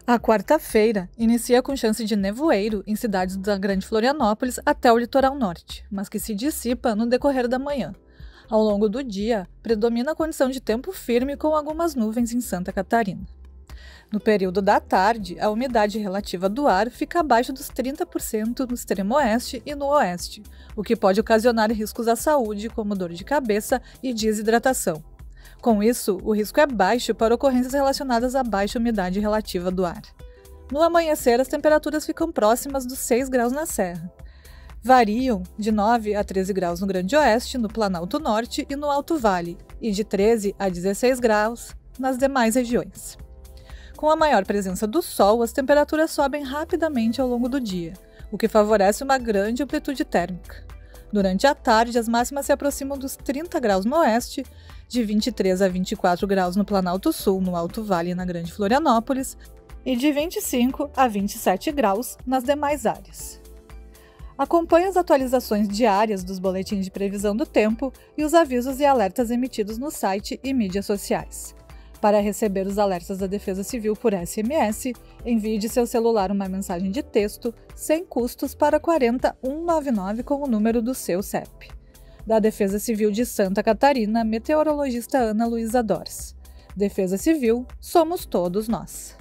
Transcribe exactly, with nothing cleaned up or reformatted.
A quarta-feira inicia com chance de nevoeiro em cidades da Grande Florianópolis até o litoral norte, mas que se dissipa no decorrer da manhã. Ao longo do dia, predomina a condição de tempo firme com algumas nuvens em Santa Catarina. No período da tarde, a umidade relativa do ar fica abaixo dos trinta por cento no extremo oeste e no oeste, o que pode ocasionar riscos à saúde, como dor de cabeça e desidratação. Com isso, o risco é baixo para ocorrências relacionadas à baixa umidade relativa do ar. No amanhecer, as temperaturas ficam próximas dos seis graus na Serra. Variam de nove a treze graus no Grande Oeste, no Planalto Norte e no Alto Vale, e de treze a dezesseis graus nas demais regiões. Com a maior presença do Sol, as temperaturas sobem rapidamente ao longo do dia, o que favorece uma grande amplitude térmica. Durante a tarde, as máximas se aproximam dos trinta graus no oeste, de vinte e três a vinte e quatro graus no Planalto Sul, no Alto Vale e na Grande Florianópolis, e de vinte e cinco a vinte e sete graus nas demais áreas. Acompanhe as atualizações diárias dos boletins de previsão do tempo e os avisos e alertas emitidos no site e mídias sociais. Para receber os alertas da Defesa Civil por S M S, envie de seu celular uma mensagem de texto sem custos para quarenta um nove nove com o número do seu C E P. Da Defesa Civil de Santa Catarina, meteorologista Ana Luísa Dors. Defesa Civil, somos todos nós.